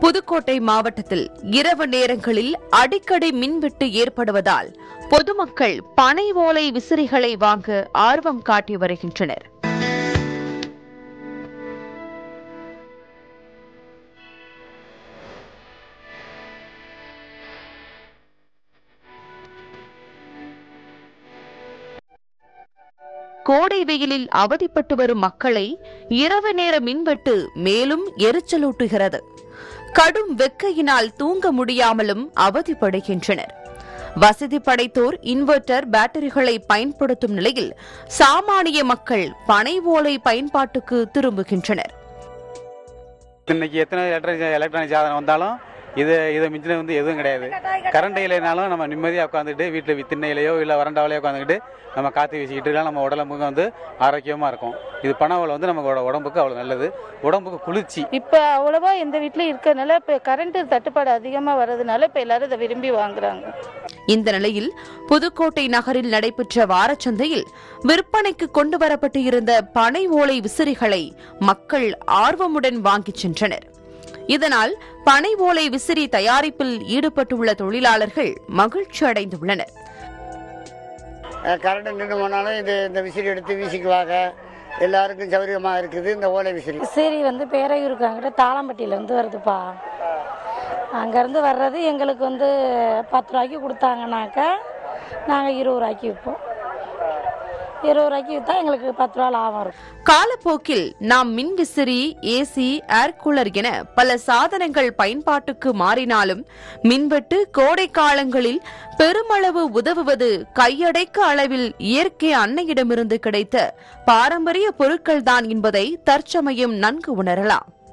புதுக்கோட்டை மாவட்டத்தில் இரவு நேரங்களில் அடிக்கடி மின்வெட்டு ஏற்படுவதால் பொதுமக்கள் பனை ஓலை விசிறிகளை வாங்க ஆர்வம் காட்டி வருகின்றனர். கோடை வெயிலில் அவதிப்பட்டு வரும் மக்களை இரவு நேர மின்வெட்டு மேலும் எரிச்சலூட்டுகிறது. கடும் வெக்கையினால் தூங்க முடியாமலும் அவதிப்படுகின்றனர். வசதி படைத்தோர் இன்வெர்டர் பேட்டரிகளை பயன்படுத்தும் நிலையில் சாமானிய மக்கள் பனை ஓலை பயன்பாட்டுக்கு திரும்புகின்றனர். இன்னைக்கு எத்தனை எலக்ட்ரானிக் சாதனம் வந்தாலும் இதை மிஞ்சின எதுவும் கிடையாது. கரண்ட் இல்லைனாலும் நம்ம நிம்மதியாக உட்காந்துட்டு வீட்டில் திண்ணையிலையோ இல்லை வறண்டாவிலையோ உட்காந்துக்கிட்டு நம்ம காற்று வீசிக்கிட்டு நம்ம உடம்புக்கு ஆரோக்கியமாக இருக்கும். இது பனை ஓலை நம்ம உடம்புக்கு அவ்வளோ நல்லது, உடம்புக்கு குளிர்ச்சி. இப்போ அவ்வளோவா எந்த வீட்டில் இருக்கிறதுனால இப்போ கரண்ட் தட்டுப்பாடு அதிகமாக வர்றதுனால இப்போ எல்லாரும் இதை விரும்பி வாங்குறாங்க. இந்த நிலையில் புதுக்கோட்டை நகரில் நடைபெற்ற வாரச்சந்தையில் விற்பனைக்கு கொண்டு வரப்பட்டு இருந்த பனை ஓலை விசிறிகளை மக்கள் ஆர்வமுடன் வாங்கிச் சென்றனர். இதனால் பனை ஓலை விசிறி தயாரிப்பில் ஈடுபட்டுள்ள தொழிலாளர்கள் மகிழ்ச்சி அடைந்துள்ளனர். கரண்ட் நின்று போனாலும் இந்த விசிறி எடுத்து வீசிக்குவாங்க, எல்லாருக்கும் சௌகரியமாக இருக்குது. இந்த ஓலை விசிறி பேரையூருக்கு அங்கிட்ட தாளம்பட்டியிலேருந்து வருதுப்பா. அங்கேருந்து வர்றது எங்களுக்கு 10 ரூபாய்க்கு கொடுத்தாங்கனாக்கா நாங்கள் 20 ரூபாய்க்கு விற்போம். 20 ரூபாய்க்கு விற்றா எங்களுக்கு 10 ரூபா லாபம் இருக்கும். காலப்போக்கில் நாம் மின்விசிறி, ஏசி, ஏர் கூலர் என பல சாதனங்கள் பயன்பாட்டுக்கு மாறினாலும் மின்வெட்டு கோடை காலங்களில் பெருமளவு உதவுவது கையடைக்க அளவில் இயற்கை அன்னையிடமிருந்து கிடைத்த பாரம்பரிய பொருட்கள்தான் என்பதை தற்சமயம் நன்கு உணரலாம்.